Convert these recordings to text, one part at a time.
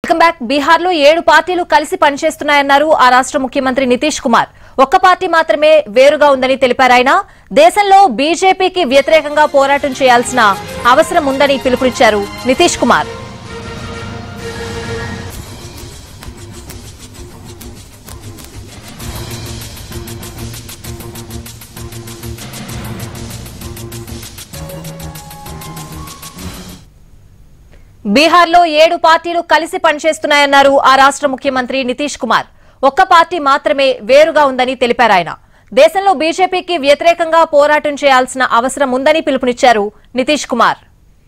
Welcome back. బీహార్లో 7 పార్టీలు కలిసి పనిచేస్తున్నాయన్నారు ఆ రాష్ట్ర ముఖ్యమంత్రి నితీష్ కుమార్. ఒక్క పార్టీ మాత్రమే వేరుగా ఉందని తెలిపారు ఆయన. దేశంలో బీజేపీకి వ్యతిరేకంగా పోరాటం చేయాల్సిన అవసరం ఉందని పిలుపునిచ్చారు నితీష్ కుమార్. బీహార్లో 7 పార్టీలు కలిసి పనిచేస్తున్నాయన్నారు ఆ రాష్ట్ర ముఖ్యమంత్రి నితీష్ కుమార్. ఒక్క పార్టీ మాత్రమే వేరుగా ఉందని తెలిపారు ఆయన. దేశంలో బీజేపీకి వ్యతిరేకంగా పోరాటం చేయాల్సిన అవసరం ఉందని పిలుపునిచ్చారు నితీష్ కుమార్.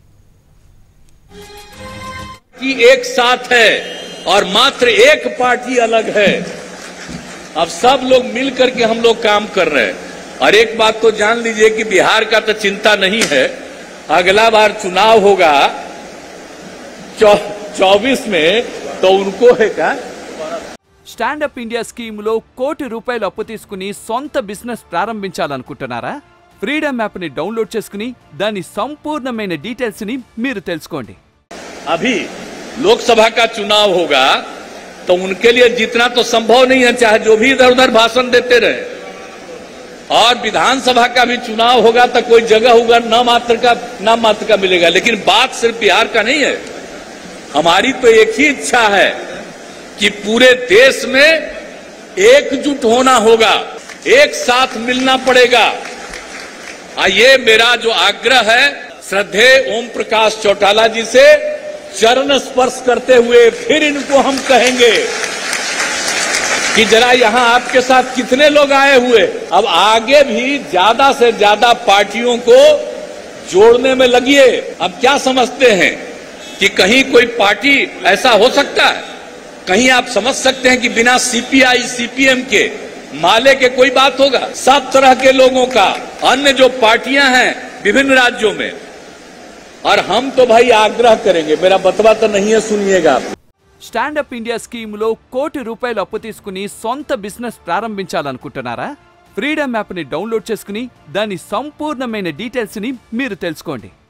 एक साथ है और मात्र एक पार्टी अलग है. अब सब लोग मिलकर के हम लोग काम कर रहे हैं. और एक बात तो जान लीजिए कि बिहार का तो चिंता नहीं है. अगला बार चुनाव होगा 24 में तो उनको है का స్టాండప్ ఇండియా స్కీమ్లో ₹1 కోటి అప్పు తీసుకుని సొంత బిజినెస్ ప్రారంభించాలనుకుంటున్నారా? ఫ్రీడమ్ యాప్ని డౌన్లోడ్ చేసుకుని దాని సంపూర్ణమైన డీటెయిల్స్ ని మీరు తెలుసుకోండి. अभी लोकसभा का चुनाव होगा तो उनके लिए जीतना तो संभव नहीं है, चाहे जो भी इधर उधर भाषण देते रहे. और विधानसभा का भी चुनाव होगा तो कोई जगह होगा नाम मात्र का मिलेगा. लेकिन बात सिर्फ बिहार का नहीं है. हमारी तो एक ही इच्छा है कि पूरे देश में एकजुट होना होगा, एक साथ मिलना पड़ेगा. ये मेरा जो आग्रह है श्रद्धेय ओम प्रकाश चौटाला जी से चरण स्पर्श करते हुए फिर इनको हम कहेंगे कि जरा यहां आपके साथ कितने लोग आए हुए. अब आगे भी ज्यादा से ज्यादा पार्टियों को जोड़ने में लगिए. अब क्या समझते हैं कि कहीं कोई पार्टी ऐसा हो सकता है? कहीं आप समझ सकते हैं कि बिना सीपीआई सीपीएम के माले के कोई बात होगा? सब तरह के लोगों का, अन्य जो पार्टियां हैं विभिन्न राज्यों में. और हम तो भाई आग्रह करेंगे, मेरा बतवा तो नहीं है, सुनिएगा. స్టాండప్ ఇండియా స్కీమ్లో ₹1 కోటి అప్పు తీసుకుని సొంత బిజినెస్ ప్రారంభించాలనుకుంటున్నారా? ఫ్రీడమ్ యాప్ని డౌన్లోడ్ చేసుకుని దాని సంపూర్ణమైన డీటెయిల్స్ ని మీరు తెలుసుకోండి.